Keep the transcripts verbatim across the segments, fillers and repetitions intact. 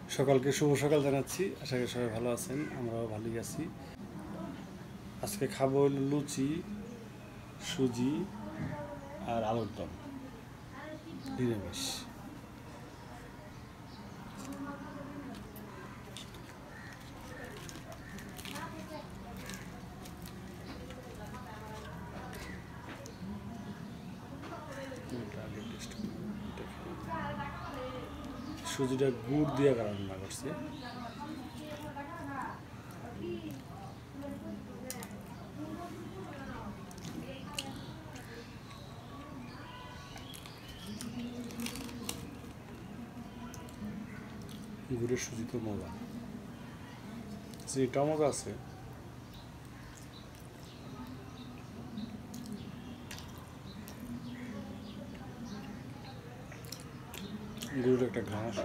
সকালকে শুভ সকাল জানাচ্ছি। আশা করি সবাই ভালো আছেন, আমরাও ভালোই আছি। আজকে খাবো লুচি, সুজি আর আলুর দম, নিরামিষ। সুজিটা গুড় দিয়ে রান্না করছে। গুড়ের সুজি তো মজা, যেটা মজা আছে। গুড়ের একটা ঘ্রাণ আসে।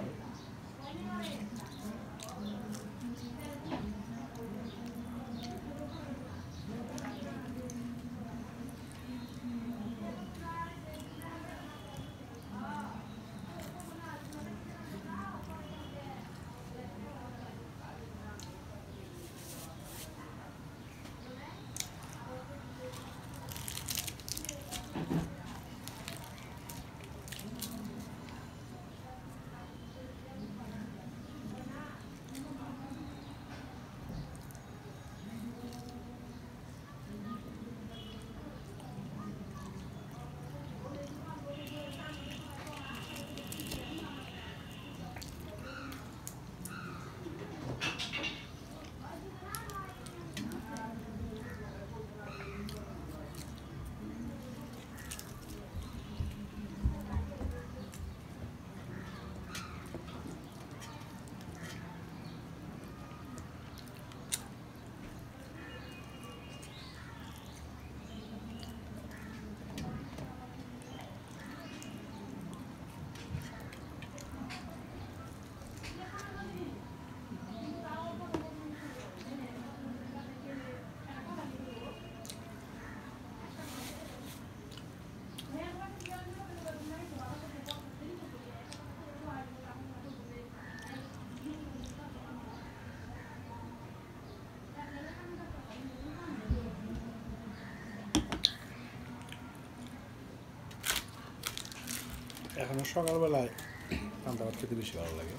এখন সকালবেলায় পান্তা ভাত খেতে বেশি ভালো লাগে।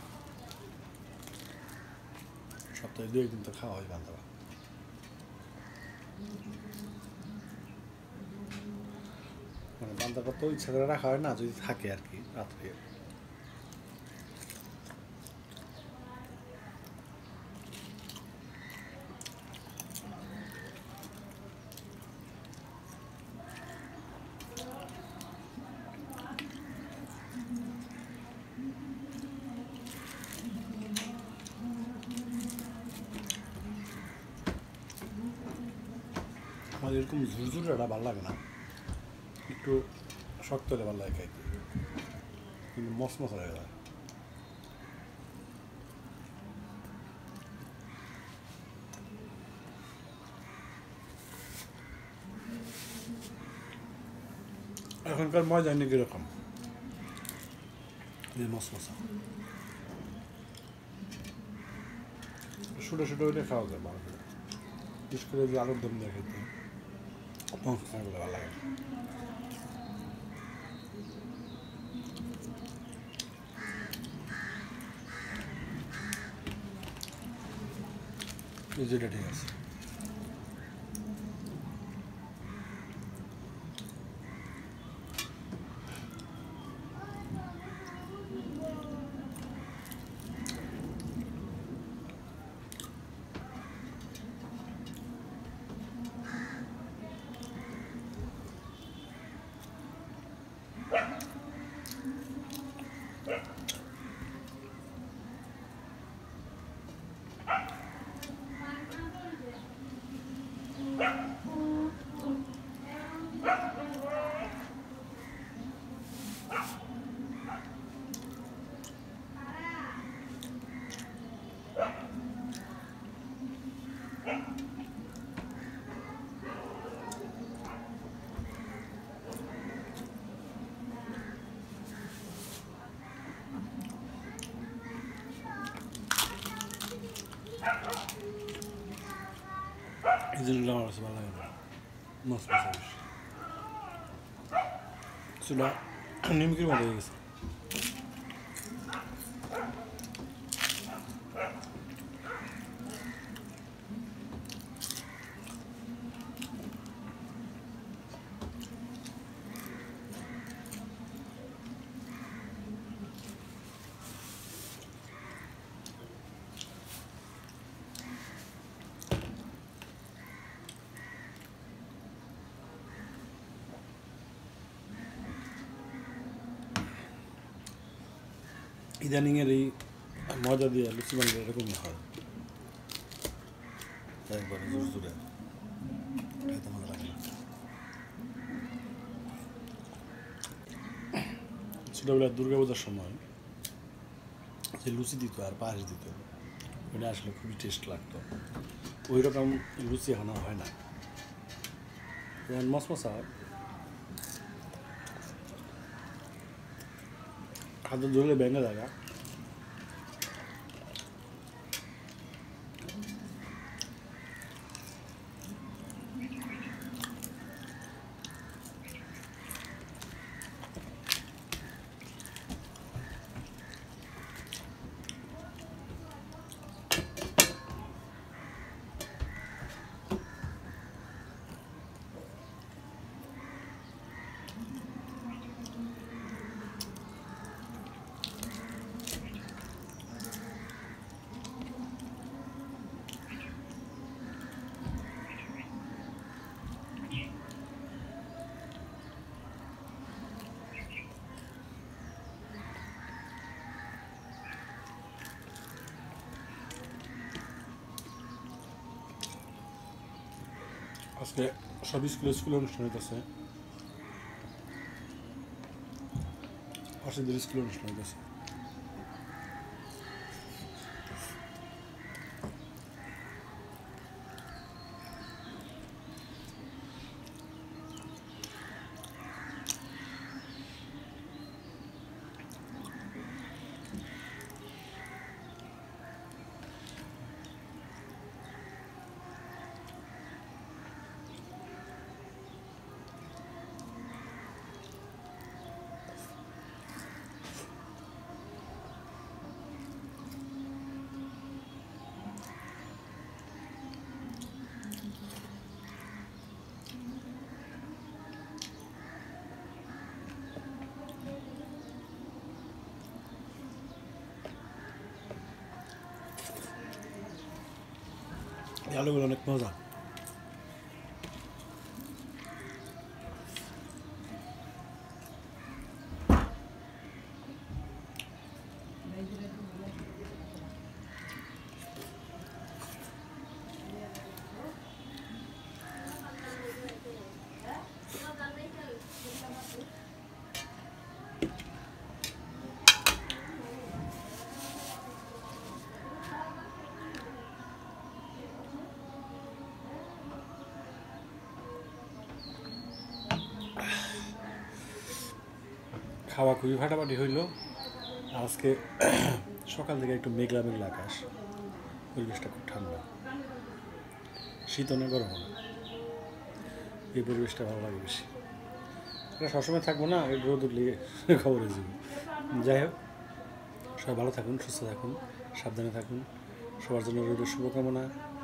সপ্তাহে দু একদিন তো খাওয়া হয় পান্তা ভাত। মানে পান্তা ভাত তো ইচ্ছা করে রাখা হয় না, যদি থাকে আর কি রাত্রে। আমাদের এরকম ঝুরঝুরাটা ভালো লাগে না, একটু শক্ত হলে ভালো লাগে খাইতে, কিন্তু মশ মশা লাগে না। এখনকার মজা নেই কিরকম, মশ মশা শুটো শুটো হইলে খাওয়া যায় ভালো করে। বিশেষ করে যে আলুর দম দিয়ে খেতে ভালো লাগে। যেটা ঠিক আছে। এই জিনিসগুলো আমার কাছে ভালো লাগে না, মাছ মাছ সেটা নিমকির মতো হয়ে গেছে। ইদানিংয়ের এই মজা দিয়ে লুচি বানালে এরকমই হয়, একবারে জোর জোরে খাইতে মজা লাগে না। ছোটোবেলায় দুর্গা পূজার সময় যে লুচি দিত আর পায়েস দিত, ওটা আসলে খুবই টেস্ট লাগতো। ওই রকম লুচি এখন আর হয় না, যেমন মশমশা হাতে ধরলে ভেঙে জায়গা। আজকে সব স্কুলে স্কুলে অনুষ্ঠান হইতেছে, পাশেদের স্কুলে অনুষ্ঠান হইতেছে। আলুগুলো অনেক মজা। খাওয়া খুবই ফাটাফাটি হইল। আজকে সকাল থেকে একটু মেঘলা মেঘলা আকাশ, পরিবেশটা খুব ঠান্ডা, শীত না গরম না, এই পরিবেশটা ভালো লাগে বেশি। এটা সবসময় থাকবো না, রোদ উঠলে খবর হয়ে যাবে। যাই হোক, সবাই ভালো থাকুন, সুস্থ থাকুন, সাবধানে থাকুন, সবার জন্য রোদের শুভকামনা।